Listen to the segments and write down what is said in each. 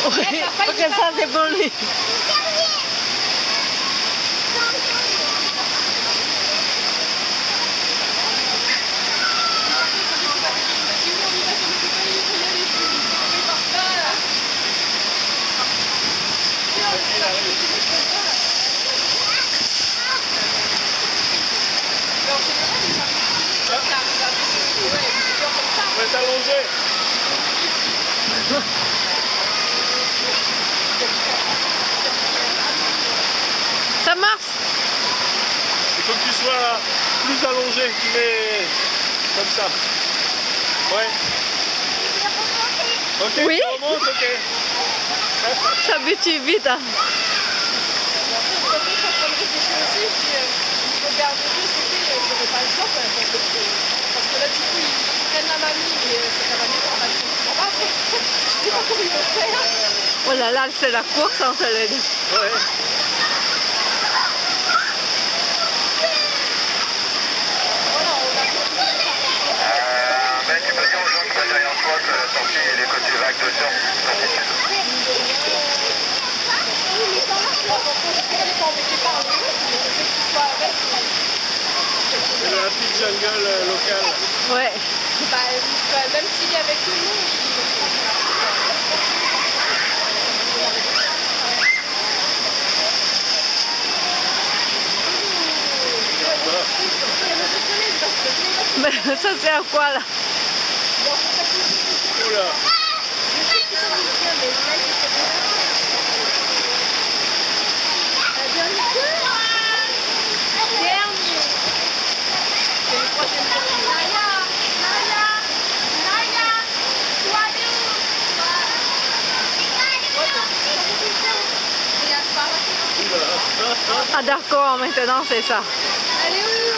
Oui, parce que ça c'est pour lui. On va s'allonger. Ça marche. Il faut que tu sois plus allongé, mais comme ça. Ouais. Ok, Oui. tu remontes, ok. S'habitue vite. Hein. Parce que là, du coup, ils prennent la mamie, mais c'est la mamie qui va se je sais pas comment ils vont faire. Oh là là, c'est la course entre les deux. Ouais. Ben, tu peux dire aux gens qui passent derrière toi que la sortie est les côtés vagues de surf. C'est le Happy Jungle local. Ouais. Bah, même s'il est avec nous, Mais ça c'est à quoi là? Oula. Ah d'accord, maintenant c'est ça. allez où?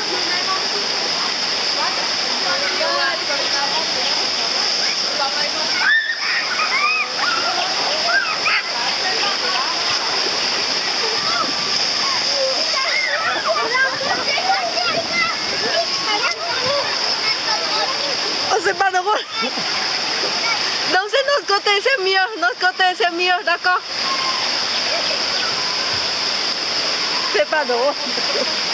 Oh c'est pas drôle. Donc c'est notre côté c'est mieux, notre côté c'est mieux, d'accord? C'est pas drôle.